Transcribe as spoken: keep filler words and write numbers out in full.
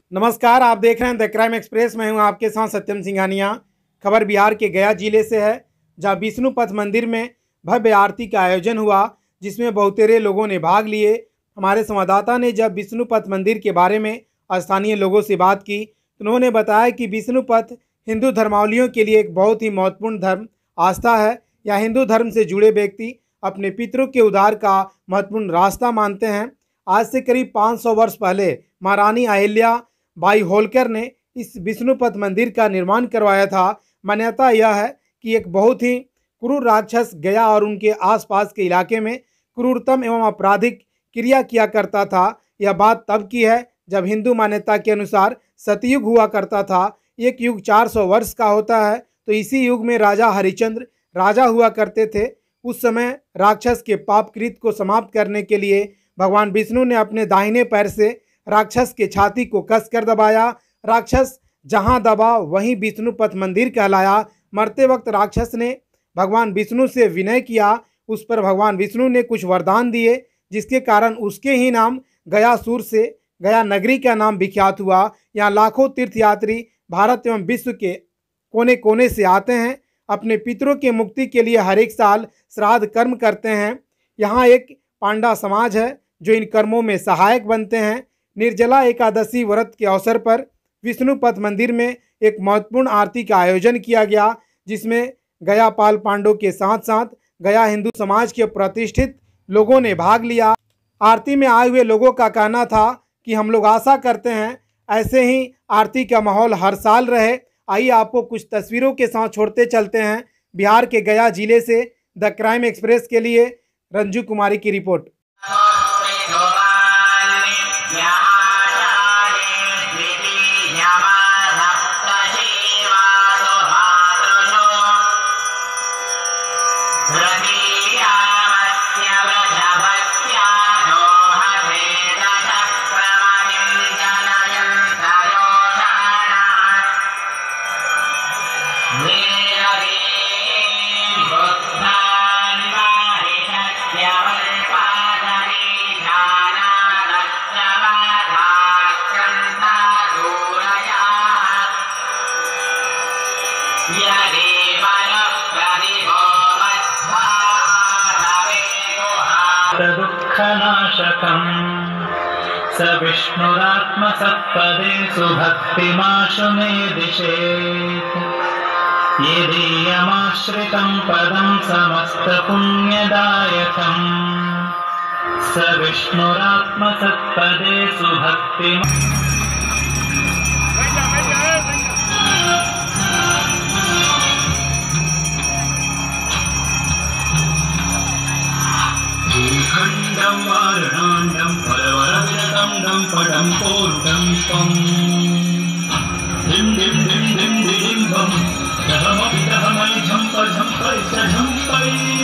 नमस्कार, आप देख रहे हैं द क्राइम एक्सप्रेस। मैं हूं आपके साथ सत्यम सिंघानिया। खबर बिहार के गया जिले से है, जहां विष्णु पथ मंदिर में भव्य आरती का आयोजन हुआ, जिसमें बहुतेरे लोगों ने भाग लिए। हमारे संवाददाता ने जब विष्णु पथ मंदिर के बारे में स्थानीय लोगों से बात की तो उन्होंने बताया कि विष्णु पथ हिंदू धर्मावलंबियों के लिए एक बहुत ही महत्वपूर्ण धर्म आस्था है। या हिंदू धर्म से जुड़े व्यक्ति अपने पितरों के उद्धार का महत्वपूर्ण रास्ता मानते हैं। आज से करीब पाँच सौ वर्ष पहले महारानी अहिल्या बाई होलकर ने इस विष्णु पथ मंदिर का निर्माण करवाया था। मान्यता यह है कि एक बहुत ही क्रूर राक्षस गया और उनके आसपास के इलाके में क्रूरतम एवं आपराधिक क्रिया किया करता था। यह बात तब की है जब हिंदू मान्यता के अनुसार सतयुग हुआ करता था। एक युग चार सौ वर्ष का होता है, तो इसी युग में राजा हरिश्चंद्र राजा हुआ करते थे। उस समय राक्षस के पाप कृत को समाप्त करने के लिए भगवान विष्णु ने अपने दाहिने पैर से राक्षस के छाती को कसकर दबाया। राक्षस जहां दबा वहीं विष्णु पथ मंदिर कहलाया। मरते वक्त राक्षस ने भगवान विष्णु से विनय किया। उस पर भगवान विष्णु ने कुछ वरदान दिए, जिसके कारण उसके ही नाम गयासुर से गया नगरी का नाम विख्यात हुआ। यहाँ लाखों तीर्थयात्री भारत एवं विश्व के कोने कोने से आते हैं। अपने पितरों के मुक्ति के लिए हर एक साल श्राद्ध कर्म करते हैं। यहाँ एक पांडा समाज है जो इन कर्मों में सहायक बनते हैं। निर्जला एकादशी व्रत के अवसर पर विष्णु पथ मंदिर में एक महत्वपूर्ण आरती का आयोजन किया गया, जिसमें गया पाल पांडव के साथ साथ गया हिंदू समाज के प्रतिष्ठित लोगों ने भाग लिया। आरती में आए हुए लोगों का कहना था कि हम लोग आशा करते हैं ऐसे ही आरती का माहौल हर साल रहे। आइए आपको कुछ तस्वीरों के साथ छोड़ते चलते हैं। बिहार के गया जिले से द क्राइम एक्सप्रेस के लिए रंजू कुमारी की रिपोर्ट। दुःखनाशकम् स विष्णुरात्मसत्पदेषु भक्तिमाशु मे दिशेत्। यदीयमाश्रितं पदं समस्तपुण्यदायकम् स विष्णुरात्मसत्पदेषु भक्तिम्। खण्डं वारणाण्डं परवरविरतं डं पडं पोरुटं त्वं डिं डिं डिं डिं डिं बं दहमपि दहमै झम्प झम्पै स झम्पै।